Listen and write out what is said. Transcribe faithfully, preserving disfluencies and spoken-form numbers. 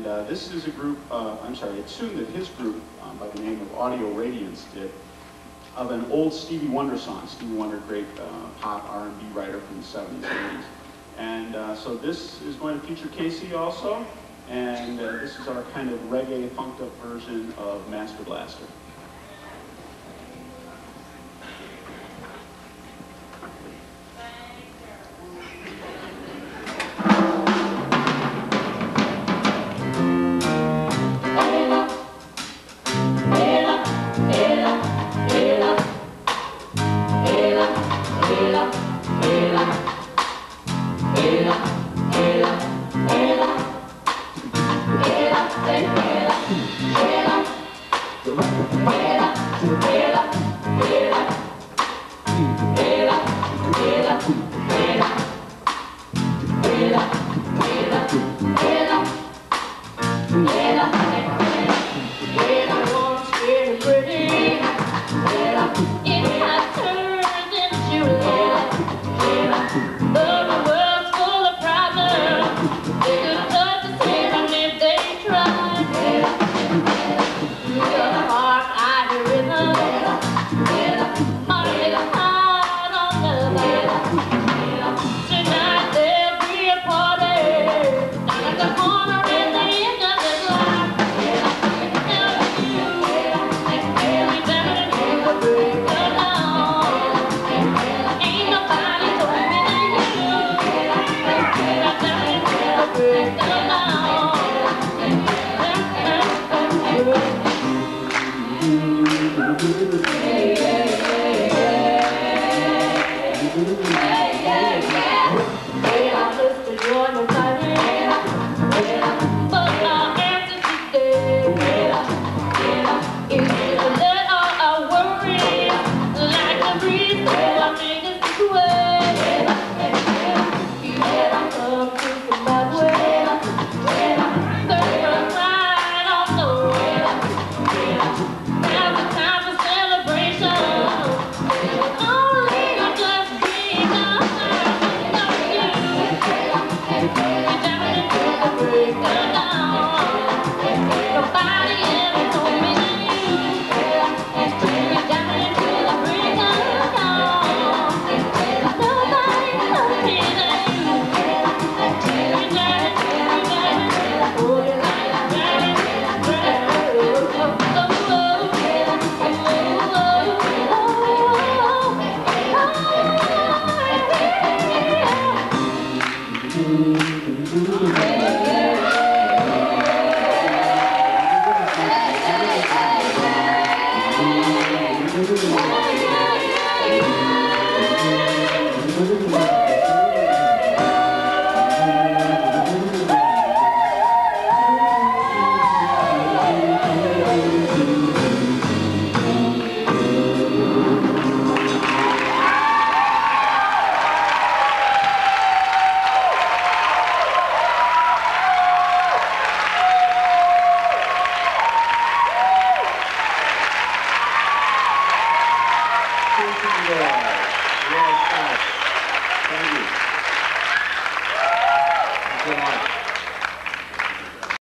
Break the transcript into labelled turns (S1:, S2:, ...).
S1: uh, this is a group, uh, I'm sorry, a tune that his group, um, by the name of Audio Radiance, did of an old Stevie Wonder song. Stevie Wonder, great uh, pop R and B writer from the seventies and eighties. And uh, so this is going to feature Casey also, and uh, this is our kind of reggae funked up version of Master Blaster.
S2: Hey, hey, hey. Hey, I'm just enjoying the time.